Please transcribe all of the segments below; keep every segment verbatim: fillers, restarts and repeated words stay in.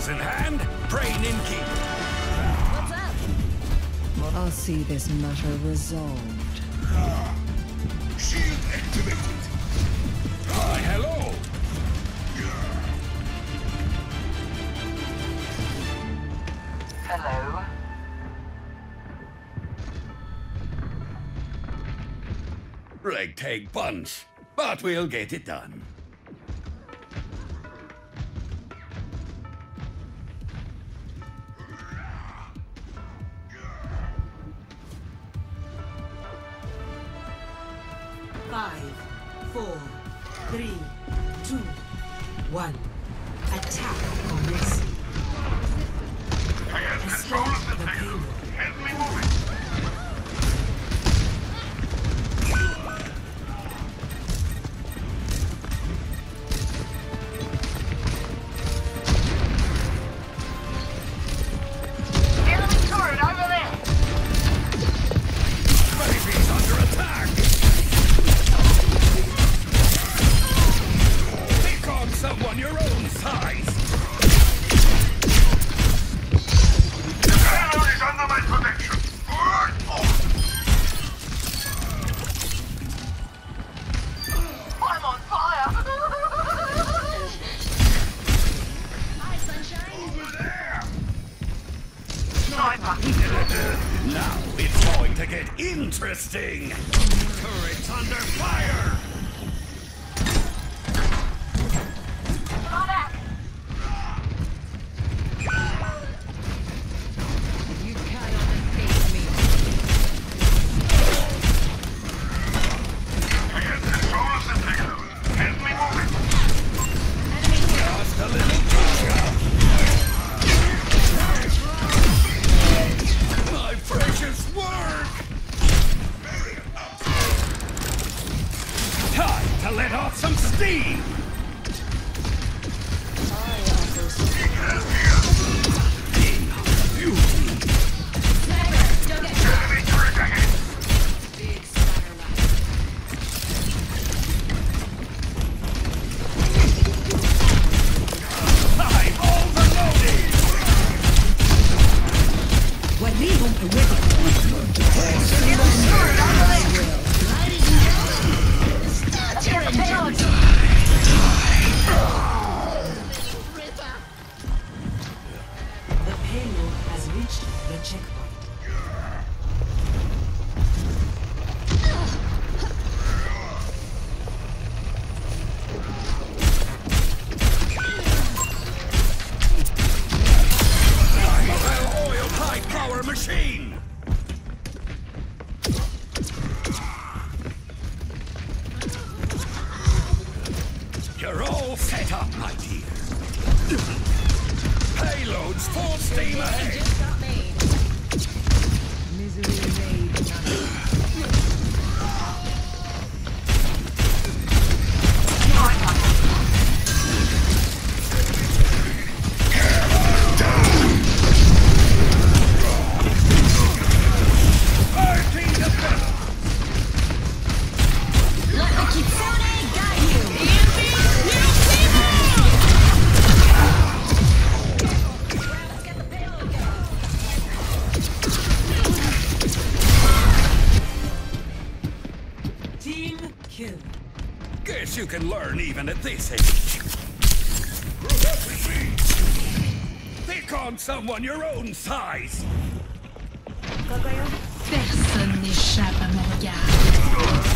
Arrows in hand, brain in key. What's up? I'll see this matter resolved. Ah, shield activated. Hi, hello. Hello. Ragtag bunch, but we'll get it done. Five, four, three, two, one. Attack on this. I have control of the payload. Help me move it. Now it's going to get interesting! Turrets under fire! You cannot escape me. I have control of the payload. Help me move it. Just a little push-up! My precious work! Time to let off some steam! Machine! You're all set up, my dear. Payloads full steam ahead! Just got made. Misery made nothing. Guess you can learn even at this age. Pick on someone your own size. Personne n'échappe à mon regard.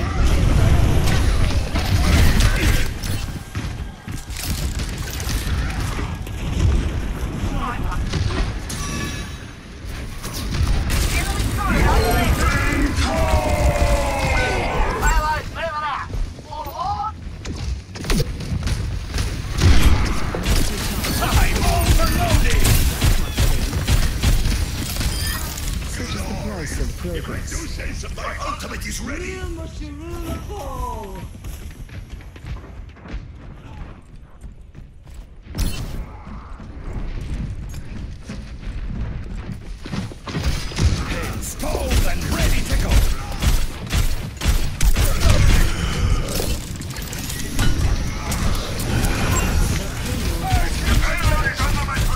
If I do say so, my ultimate is ready! Pins pulled and ready to go! The payload is under my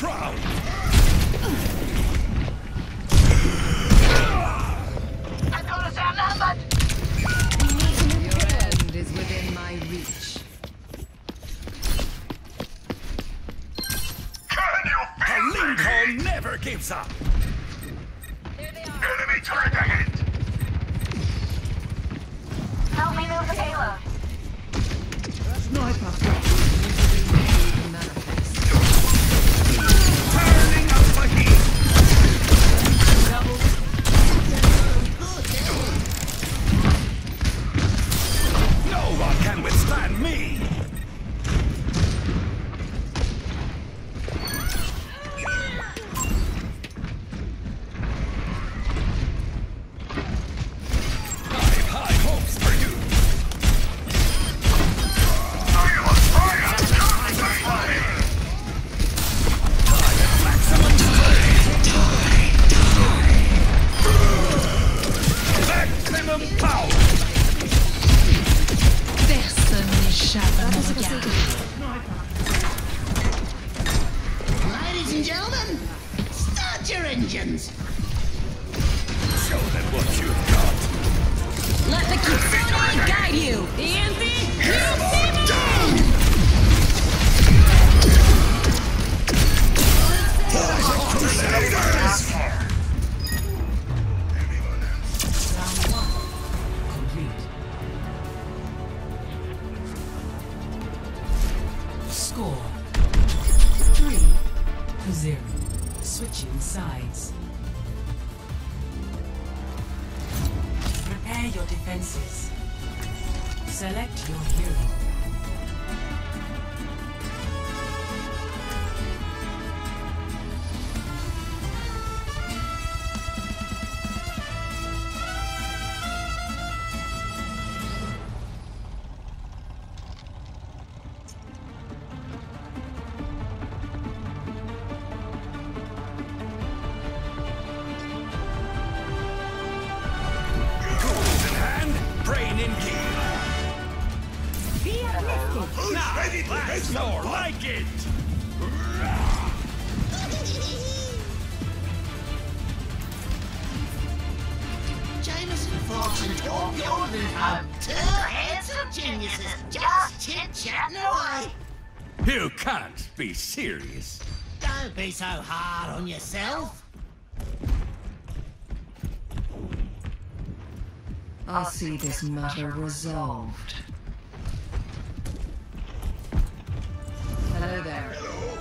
shroud! I'm gonna say numbered! Your end is within my reach. Can you feel Lincoln never gives up! There they are. Enemy turret ahead! Help me move the payload. Turning up the heat! No one can withstand me! I've high hopes for you! Maximum strength! Maximum power! Personne n'échappe à mon regard. Ladies and gentlemen, start your engines. Show them what you've got! Let the Kitsune guide you! Easy! Hammer down! Crusaders! Round one. Complete. Score. Three to zero. Switching sides. Prepare your defenses. Select your hero. Tools in hand, brain in gear. Now, that's more like it! Jameson, Fox, and Torbjorn have two handsome geniuses just chit-chatting away. You can't be serious. Don't be so hard on yourself. I'll see this matter resolved. Hello there.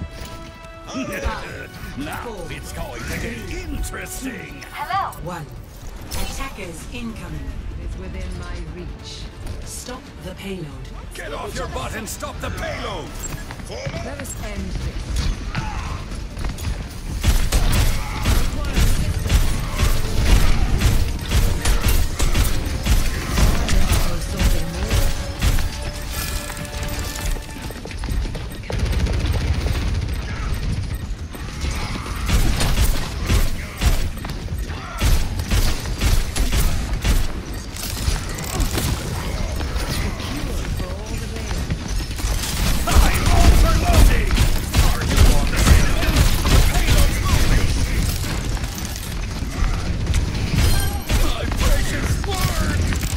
Now it's going to get interesting. Hello. One. Attackers incoming. It's within my reach. Stop the payload. Get off your butt and stop the payload! Let us end this. I'm overloading! Are you on the payload? The payload's moving! My precious word!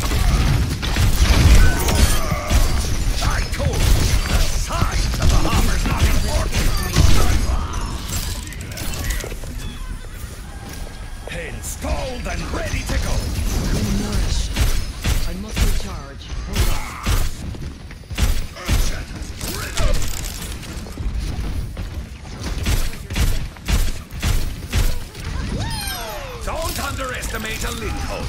I told you, the size of the hammer's not important! Installed and ready to go! Nourished. I must recharge. Hold on. Don't underestimate a Lincoln.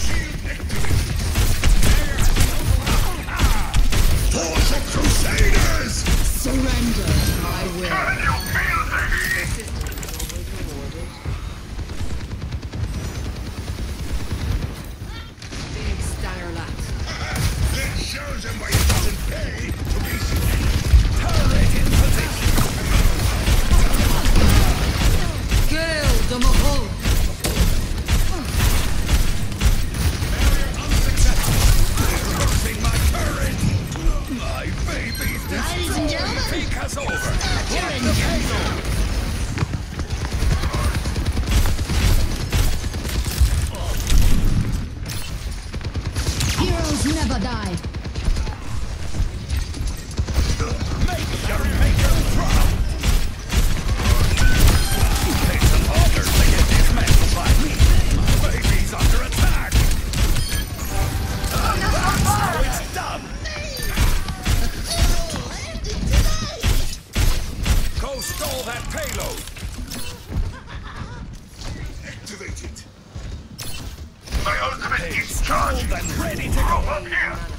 Force of Crusaders! Surrender to my will. Can you feel the heat? Big stanner lads. It shows him why it doesn't pay to be turret in position. Gale de Mahol. Barrier unsuccessful. They're losing my turret. My baby's Ladies and gentlemen, take us over. start your Lock the engines. payload. payload. Activate it. My ultimate is Installed charged. and ready to go. Up here.